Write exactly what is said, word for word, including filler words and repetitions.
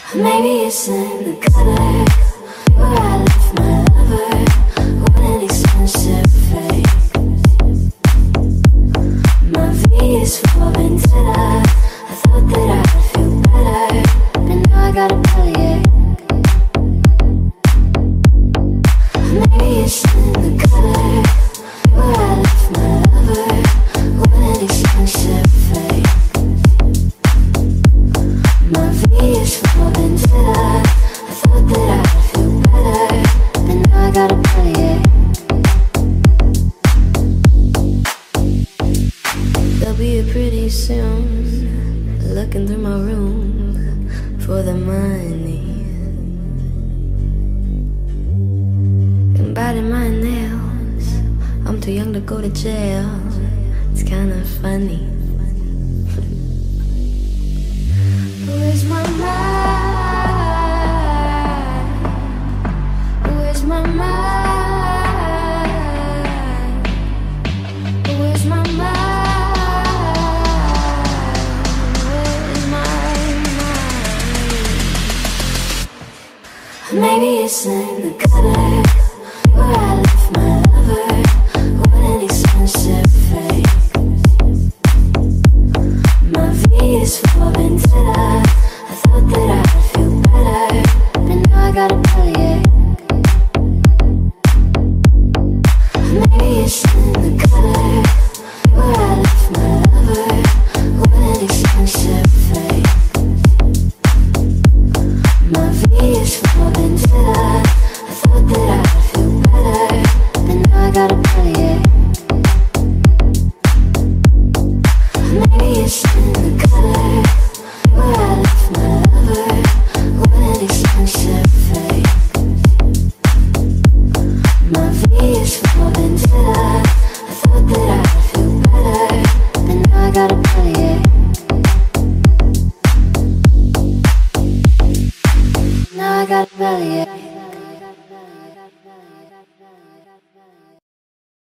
Maybe it's in the gutter where I left my lover. What an expensive fake. My V is for vendetta. I thought that I'd feel better, but now I got a bellyache. Maybe it's in the gutter where I left my lover. What an expensive fake. My V is for vendetta. I thought that I'd feel better, but now I got a bellyache. They'll be here pretty soon, looking through my room for the money, and biting my nails. I'm too young to go to jail. It's kinda funny. Where's my mind? Where's my mind? Where's my mind? Where's my mind? Maybe it's in the gutter where I left my lover. What an expensive fake. My V is for vendetta. I thought that I'd feel better, but now I got a bellyache. Maybe it's in the gutter where I left my lover. What an expensive fake. My V is for vendetta. I thought that I'd feel better, but now I got a bellyache. Maybe it's in the gutter where I left my lover. What an expensive fake. My V is for vendetta. I thought that I'd feel better, but now I got a bellyache. Now I got a bellyache.